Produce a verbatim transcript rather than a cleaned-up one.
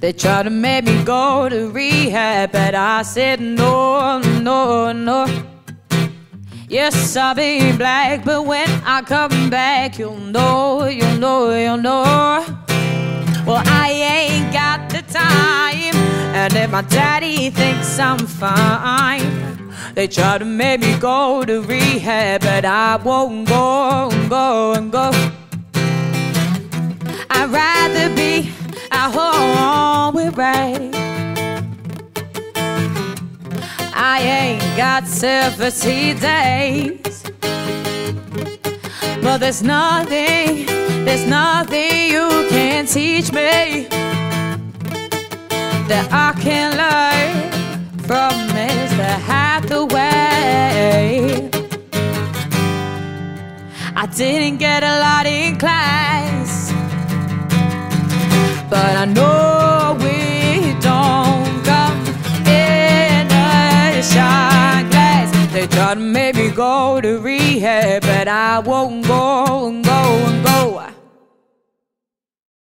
They tried to make me go to rehab, but I said no, no, no. Yes, I'll be black, but when I come back, you'll know, you'll know, you'll know. Well, I ain't got the time, and if my daddy thinks I'm fine, they try to make me go to rehab, but I won't go, go, and go. I'd rather be at home with Ray. I ain't got seventy days, but there's nothing, there's nothing you can teach me that I can learn from Mister Hathaway. I didn't get a lot in class, but I know we don't come in a shot glass. They tried to make me go to rehab, but I won't go and go and go.